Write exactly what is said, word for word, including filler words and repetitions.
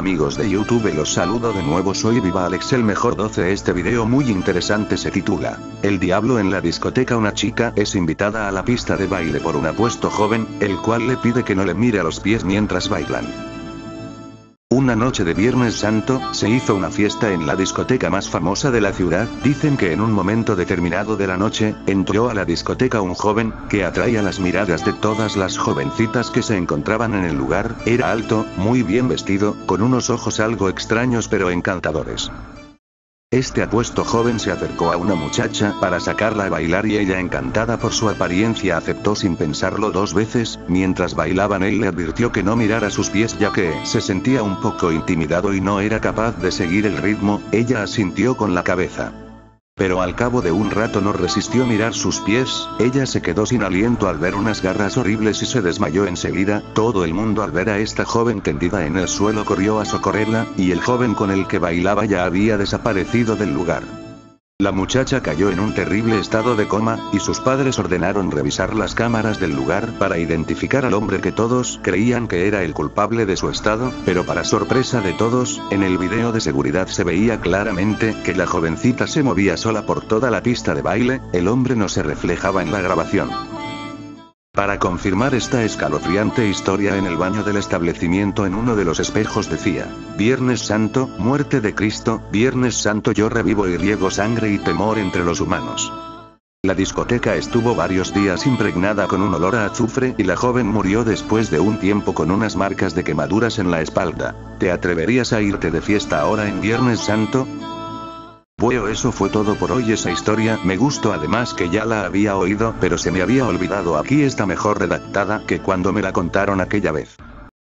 amigos de YouTube, los saludo de nuevo, soy Viva Alex el mejor doce. Este video muy interesante se titula El diablo en la discoteca. Una chica es invitada a la pista de baile por un apuesto joven, el cual le pide que no le mire a los pies mientras bailan. Una noche de Viernes Santo, se hizo una fiesta en la discoteca más famosa de la ciudad. Dicen que en un momento determinado de la noche, entró a la discoteca un joven, que atraía las miradas de todas las jovencitas que se encontraban en el lugar. Era alto, muy bien vestido, con unos ojos algo extraños pero encantadores. Este apuesto joven se acercó a una muchacha para sacarla a bailar y ella, encantada por su apariencia, aceptó sin pensarlo dos veces. Mientras bailaban, él le advirtió que no mirara sus pies ya que se sentía un poco intimidado y no era capaz de seguir el ritmo. Ella asintió con la cabeza. Pero al cabo de un rato no resistió mirar sus pies. Ella se quedó sin aliento al ver unas garras horribles y se desmayó enseguida. Todo el mundo, al ver a esta joven tendida en el suelo, corrió a socorrerla, y el joven con el que bailaba ya había desaparecido del lugar. La muchacha cayó en un terrible estado de coma, y sus padres ordenaron revisar las cámaras del lugar para identificar al hombre que todos creían que era el culpable de su estado, pero para sorpresa de todos, en el video de seguridad se veía claramente que la jovencita se movía sola por toda la pista de baile. El hombre no se reflejaba en la grabación. Para confirmar esta escalofriante historia, en el baño del establecimiento en uno de los espejos decía: Viernes Santo, muerte de Cristo, Viernes Santo, yo revivo y riego sangre y temor entre los humanos. La discoteca estuvo varios días impregnada con un olor a azufre y la joven murió después de un tiempo con unas marcas de quemaduras en la espalda. ¿Te atreverías a irte de fiesta ahora en Viernes Santo? Bueno, eso fue todo por hoy. Esa historia me gustó, además que ya la había oído, pero se me había olvidado. Aquí está mejor redactada que cuando me la contaron aquella vez.